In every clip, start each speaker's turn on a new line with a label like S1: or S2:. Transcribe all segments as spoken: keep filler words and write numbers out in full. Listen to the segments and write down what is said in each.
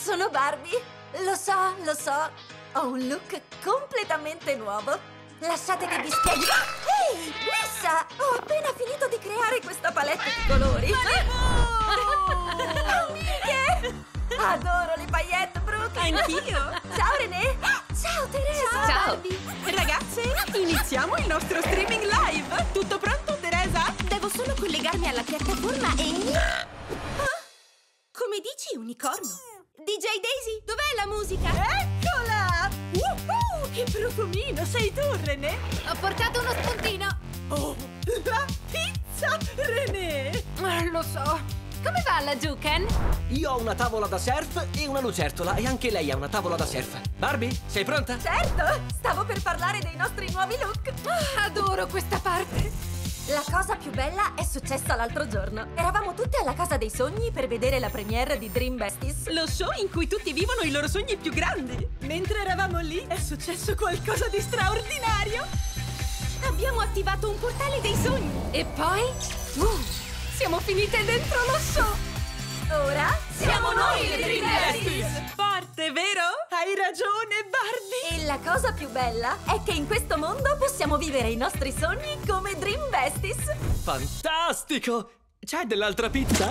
S1: Sono Barbie. Lo so, lo so. Ho un look completamente nuovo. Lasciate che vi spieghi. Ehi, Nessa! Ho appena finito di creare questa palette di colori. Amiche! Adoro le paillette, Brooke.
S2: Anch'io.
S1: Ciao, René. Ciao, Teresa.
S2: Ciao, Barbie. Ragazze, iniziamo il nostro streaming live. Tutto pronto, Teresa?
S3: Devo solo collegarmi alla piattaforma e... Ah? Come dici, unicorno? D J Daisy, dov'è la musica?
S2: Eccola! Woohoo! Che profumino! Sei tu, René?
S3: Ho portato uno spuntino.
S2: Oh, la pizza, René!
S3: Eh, lo so. Come va laggiù, Ken?
S4: Io ho una tavola da surf e una lucertola e anche lei ha una tavola da surf. Barbie, sei pronta?
S1: Certo! Stavo per parlare dei nostri nuovi look.
S3: Adoro questa parte.
S1: La cosa più bella è successa l'altro giorno. Eravamo tutte alla Casa dei Sogni per vedere la premiere di Dream Besties.
S2: Lo show in cui tutti vivono i loro sogni più grandi. Mentre eravamo lì è successo qualcosa di straordinario. Abbiamo attivato un portale dei sogni.
S3: E poi? Uh, siamo finite dentro lo show.
S1: Ora
S3: Siamo noi le Dream Besties.
S2: Forte, vero? Hai ragione, Barbie.
S1: E la cosa più bella è che in questo mondo possiamo vivere i nostri sogni come Dream Besties.
S4: Fantastico! C'è dell'altra pizza?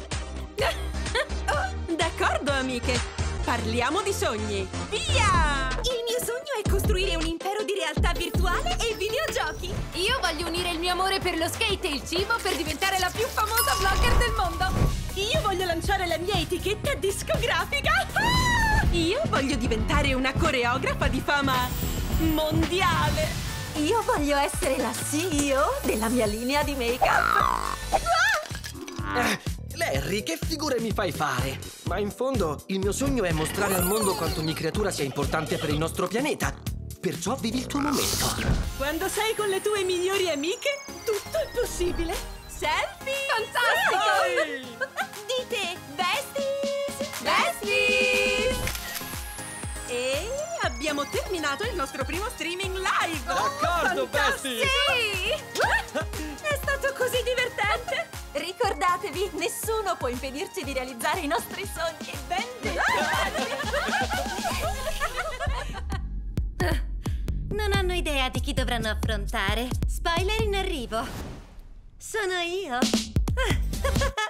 S2: D'accordo, amiche. Parliamo di sogni. Via! Il mio sogno è costruire un impero di realtà virtuale e videogiochi.
S3: Io voglio unire il mio amore per lo skate e il cibo per diventare la più famosa vlogger del mondo.
S2: Io voglio lanciare la mia etichetta discografica. Ah! Io voglio diventare una coreografa di fama mondiale.
S1: Io voglio essere la C E O della mia linea di make-up.
S4: Eh, Larry, che figure mi fai fare? Ma in fondo il mio sogno è mostrare al mondo quanto ogni creatura sia importante per il nostro pianeta. Perciò vivi il tuo momento.
S2: Quando sei con le tue migliori amiche, tutto è possibile. Selfie!
S3: Fantastico!
S2: Dite Besties!
S3: Besties!
S2: E abbiamo terminato il nostro primo streaming live!
S4: D'accordo, Bestie!
S3: Sì!
S2: È stato così divertente!
S1: Ricordatevi, nessuno può impedirci di realizzare i nostri sogni.
S2: Ben
S5: Non hanno idea di chi dovranno affrontare. Spoiler in arrivo. Sono io.